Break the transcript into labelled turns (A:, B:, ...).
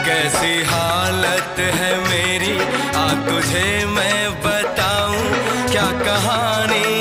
A: कैसी हालत है मेरी, आ तुझे मैं बताऊं क्या कहानी